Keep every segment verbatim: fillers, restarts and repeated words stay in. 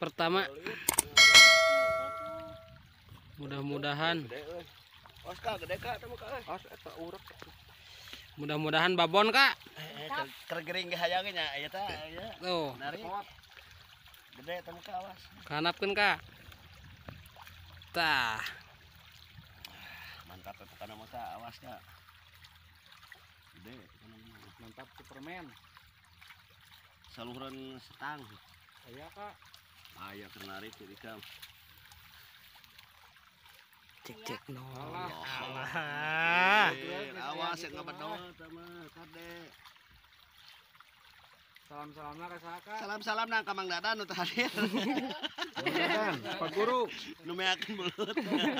pertama. Mudah-mudahan. Mudah-mudahan babon kak. Kergering hayangnya ya ta ya. Tuh. Narik. Gede temu ka awas. Kanapkeun kak. Tah. Mantap itu kana mah ka awas kak. Gede Mantap Superman. Saluran setang. Iya kak. Aya keur narik jadi kam. Cek cek no. Alah. Awas yang ngabedoa sama kade. Salam-salamna ka saha? Salam-salam nang ka Mang Dadan nu teu hadir. Mang Dadan, Pak Guru. Nu meakeun belut.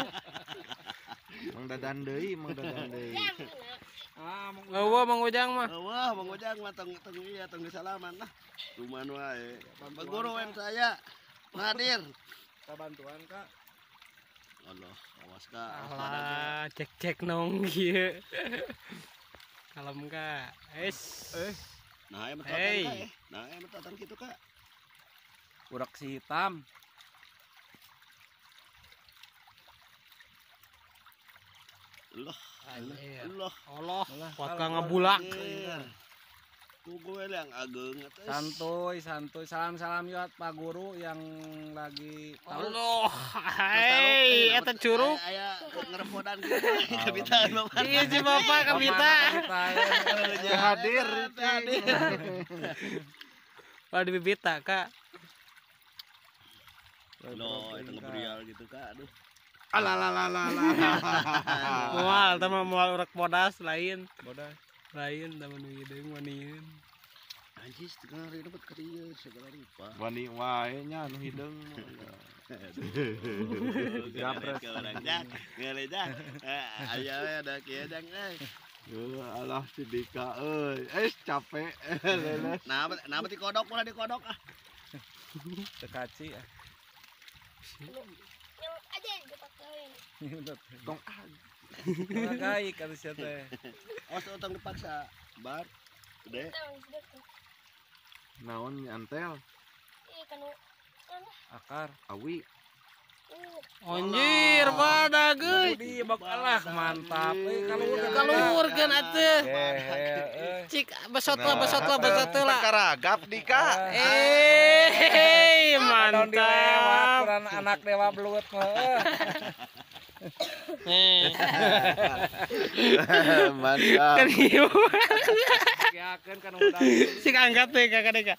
Mang Dadan deui, Mang Dadan deui. Ah, Mang Eueuh Mang Ujang mah. Wah, Mang Ujang mah tong tong iya tong disalaman lah. Cuman wae. Pak Guru wen saya hadir. Kabantuan kak. Allah, awas kak. Alah, cek cek nong kieu. Kalem kak. Es. Eh, Nah, ya betul Hey. kak. Nah, ya betul gitu kak. urak si hitam. Allah, Anjir. Allah. Allah, paka ngabulak. Kugu yang ageng atas. Santuy, santuy. Salam-salam yuk Pak Guru yang lagi tahu. Allah, hei, eta curug. Aya ngerepodan gitu. Kabita bapak. Iya si bapak kabita. Hadir. Hadir. Wah di bibita kak. Loh, itu ngebrial gitu kak. Aduh. Alalalalalala. Mual, teman mual urak podas lain. Bodas. Lain teman wideung wanieun. Anjir, setengah hari dapat kerja segala rupa. Wani wae nya anu hideung. Japres ke orang jak, ngereja. Aya we ada kieu jang euy. Heuh, alah si Dika euy. Eh capek. Leles. Nah, nah ti kodok ulah dikodok ah. Tekaci ya. Yang aja yang dipakai. Tong Ngagai kata sia teh. Awas utang dipaksa. Bar. Gede. Tahu sudah tuh. naon nyantel Iya kan. Akar. awi. Anjir, pada geus. Di bakalah mantap. Eh kaluhur Kaluhurkeun atuh. Eh, Cik besot lah, besot lah, besot lah. Karagap Dika. Eh, Mantap. mantap. Anak dewa belut mah. Eh, Mantap. kan ieu. Yakeun kan udah. Sik angkat teh kakak deka.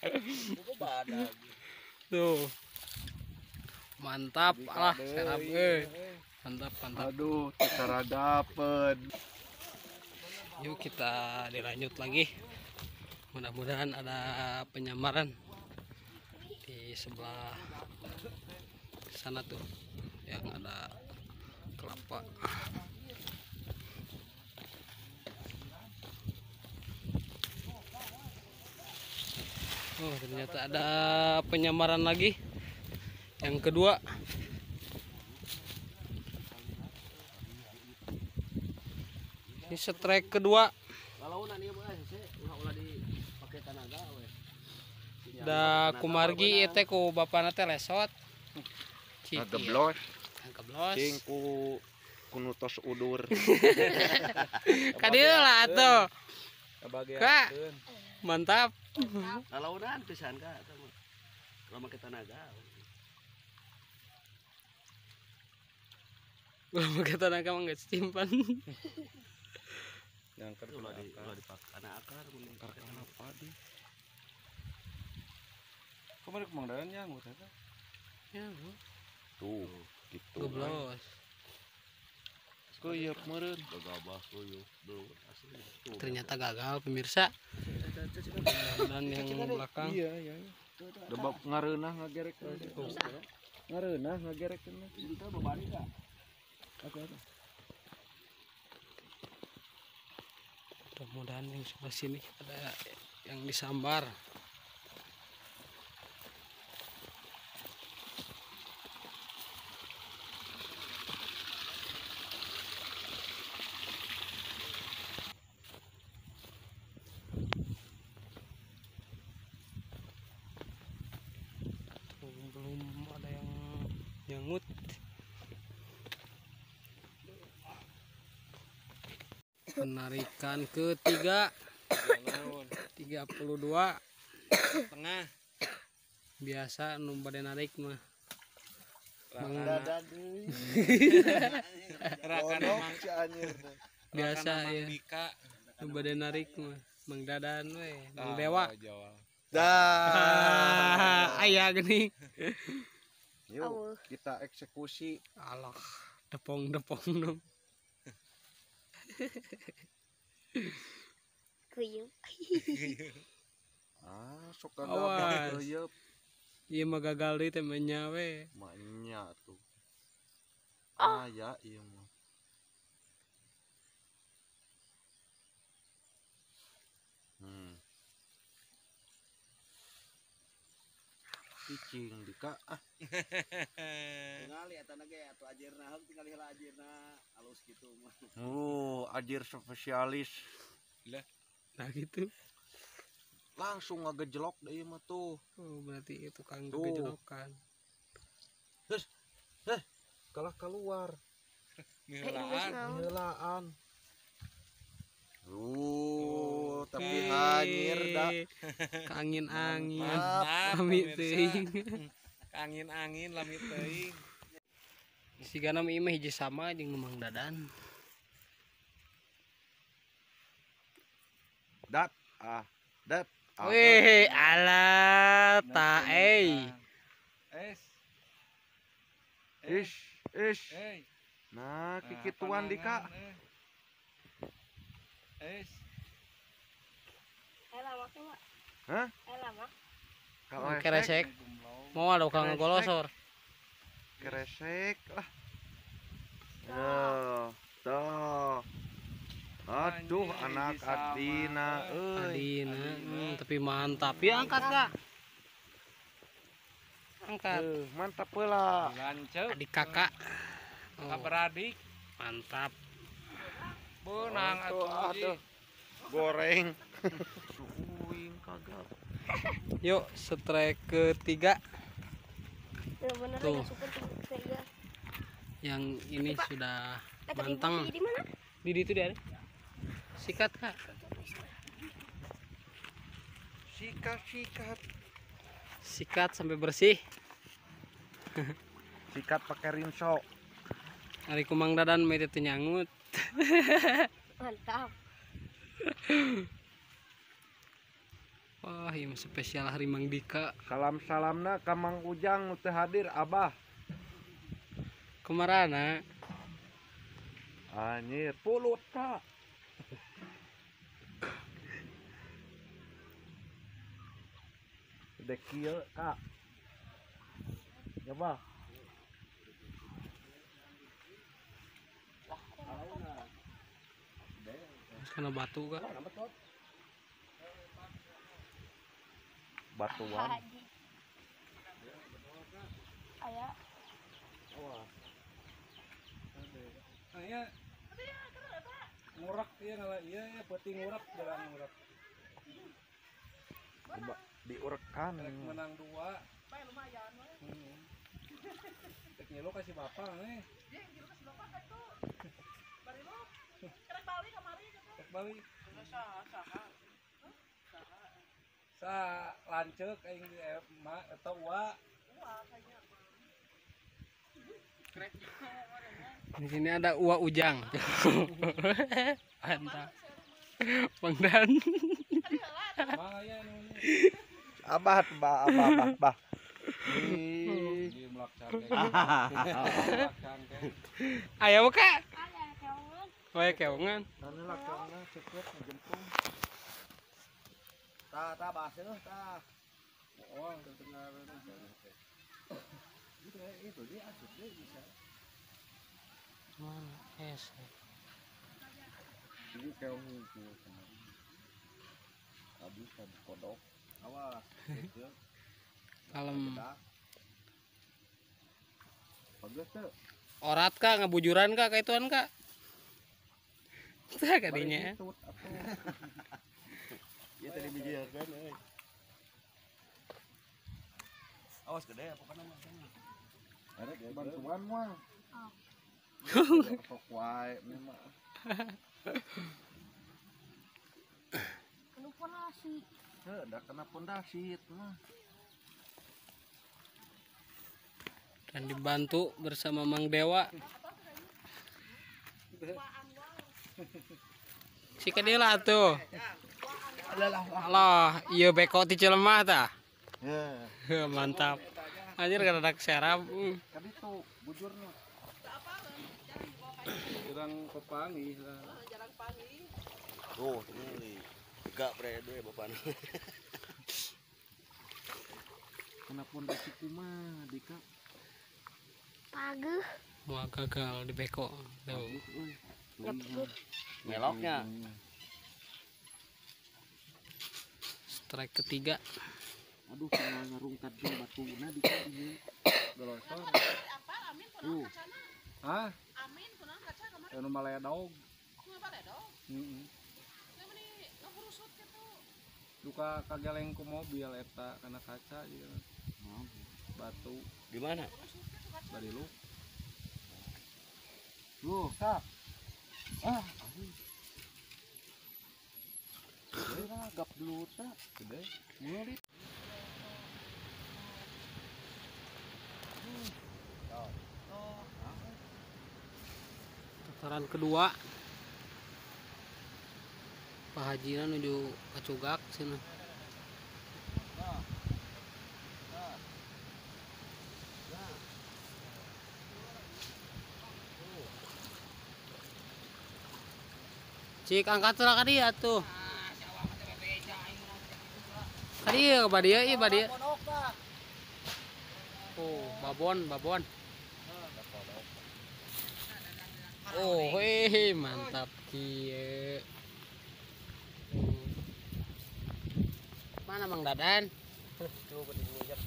Tuh. Mantap, alah, serap euy. Mantap, mantap. Aduh, karagapeun. Yuk kita dilanjut lagi. Mudah-mudahan ada penyamaran di sebelah sana tuh yang ada kelapa. Oh, ternyata ada penyamaran lagi. Yang kedua. Ini strike kedua. Kalau udah nih mah hese ulah dipakai tenaga we. Da kumargi teh ku bapana teh lesot. Cik, Ngegeblos. Ngegeblos. Cing ku kunutos udur. Kadieu lah atuh. Kebagian. Kak. Mantap. Kalau udah pisan kak sama. Kalau pakai tenaga. Gua pakai tenaga mah geus simpan. Yang Itu kedua ulah di ulah dipakai karena akar mengingkar Kenapa di? Kemarin Mang Dadan yang teh. Ya, Tuh, gitu. goblos. Kuyeup meureun. gagabah kuyuh dulu asli. Tuh. Ternyata gagal pemirsa. Dan yang belakang. Iya, iya. Debab ngareunah ngagerek. Tuh. Ngareunah ngagerek cenah. Itu bebani kak. Apa-apa. Mudah-mudahan yang sebelah sini ada yang disambar. Tuh, belum Penarikan ketiga tiga puluh dua Tengah. biasa nu bade narik mah Mang- Dadan deui. Gerakan Gondok Mang si anjir teh. biasa Gerakan Mang ya Dika. nu bade narik mah Mang Dadan we Mang Ah, Dewa Jawa. Dah. aya geuning Yuk Aweuh. kita eksekusi. alah depong-depong dong Kuyup. Ah, sok Awas. gagabah teu ieu mah gagal deui teh nya we maknya tuh. Oh. Ah ya ieu mah. Hmm. Cicing Dika ah. Tingali eta na ge atuh ajeurna heung tinggal heula ajeurna alus kitu mah. Oh, ajir spesialis nah gitu langsung ngagejelok deui mah tuh. oh berarti itu kang Tuh. gejolokan Kalah keluar. Milaan. Heulaan. Uh, tapi hanyir dah. angin-angin Mantap, kami pemirsa. teuing Angin-angin lamit teuing. sigana mah ieu mah hiji sama jeung Mang Dadan Dat ah, dat. Ah, weh ala ta ei Es. Ish, ish. Eh. Nah, kikituan Dika. Es. Eh lama ke mak. Hah? Eh lama. Kalau keresek mau ada kang ngolosor Keresek lah. Yo, tuh. Aduh, Anjing, anak bisa Adina, mah. euy. Adina hmm, tapi mantap ya angkat kak angkat Eh, mantap heula. Lancep. adik kakak Kakak oh, beradik. mantap Benang Tuh, atuh. aduh. Goreng. Suing kagak. yuk strike ketiga Bener-bener Tuh. enggak suka ke iya. yang ini sudah Eh tadi Manteng. di mana? di itu dia sikat kak Sikat-sikat. sikat sampai bersih Sikat pakai rinso. hari kumang Dadan mete teu nyangut Mantap. wah ini spesial hari Mang Dika Salam-salamna ka Mang Ujang nu teu hadir Abah. kemarana Anjir, pulut kak. Dek kieu kak. Coba. kena batu kak Batuan. Haji. Aya. Aya. Ngurak ieu ngalah ieu ya peuting ngurak jalan ngurak. Coba diurekan. Rek menang dua. Hmm. Rek ngilu kasih bapak nih. Rek balik. Sa lanceuk aing di ma atau wa. di sini ada Uwa Ujang mantap Bang Dan Mang aya nu Abah, bah, abah, bah, bah. Ih. di melak cangkeng. Melak cangkeng. ayo kak Ada kawan. wae keongan Sana lah karena cepet ngejempung. Tah tah baseuh tah. Oh, Itu dia asup dia bisa. es Jadi kayak ngumpul. Habis kan kodok. Awas. Itu. kalem Bagus tuh. orat kak ngebujuran kak kaituan kak tah kadinya Tut, apa? Ieu tadi bijieukeun euy. Awas gede apa kana mah. Ada bantuan mah. Sok wae memang. pondasi. Eh, udah kena pondasi itu mah. Dan dibantu bersama Mang Dewa. Si kedela tuh. Allah, iya beko ti Cilemah tah. Ya, Mantap. Anjir kada serap. Hmm. Kan itu bujurnya. Kurang pepangi lah. Oh, ini gak brede bapak. Kena pondasi kumah Dika. Paguh. Wah gagal di beko. Tuh. Meloknya. Strike ketiga. Aduh, kena ngarungkat di batuna di sini. Gelosor. Uh. Hah? Amin kunaon kaca kamar? Anu malaya daog. Kumaha malaya daog? Heeh. Yang meni ngurusut kitu. Duka kageleng ku mobil eta kana kaca ieu. Batu Di mana? bari lu. Lu, tak. Ah, aduh. Gede lah, gap dulu tak. Gede. Mulit. Putaran kedua. Pak Haji menuju Pacugak sana. Cik angkat lah ka dia tuh. Ka dia ka dia ieu dia. Oh, babon, babon. Oh, hei, mantap kieu. Hmm. Mana Mang Dadan?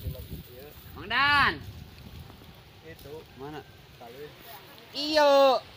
Mang Dan. Itu mana? Iyo.